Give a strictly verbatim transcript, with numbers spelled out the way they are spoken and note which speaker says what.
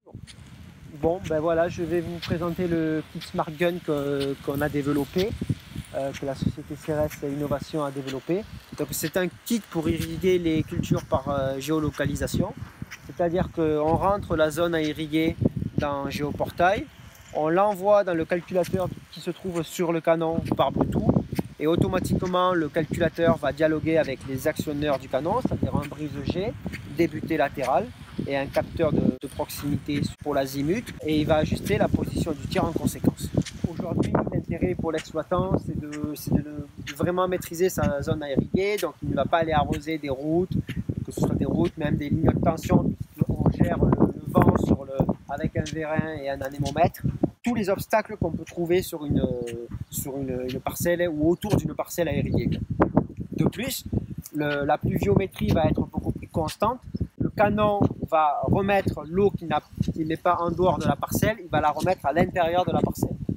Speaker 1: Bon, ben voilà, je vais vous présenter le kit Smart Gun que, qu'on a développé, euh, que la société C R S Innovation a développé. Donc c'est un kit pour irriguer les cultures par euh, géolocalisation, c'est-à-dire qu'on rentre la zone à irriguer dans Géoportail, on l'envoie dans le calculateur qui se trouve sur le canon par Bluetooth, et automatiquement le calculateur va dialoguer avec les actionneurs du canon, c'est-à-dire un brise-jet, débuté latéral et un capteur de, de proximité pour l'azimut, et il va ajuster la position du tir en conséquence. Aujourd'hui, l'intérêt pour l'exploitant, c'est de, de, de vraiment maîtriser sa zone à irriguer, donc il ne va pas aller arroser des routes, que ce soit des routes, même des lignes de tension, on gère le, le vent sur le, avec un vérin et un anémomètre. Tous les obstacles qu'on peut trouver sur une, sur une, une parcelle ou autour d'une parcelle à irriguer. De plus, le, la pluviométrie va être beaucoup plus constante. Le canon va remettre l'eau qui n'est pas en dehors de la parcelle, il va la remettre à l'intérieur de la parcelle.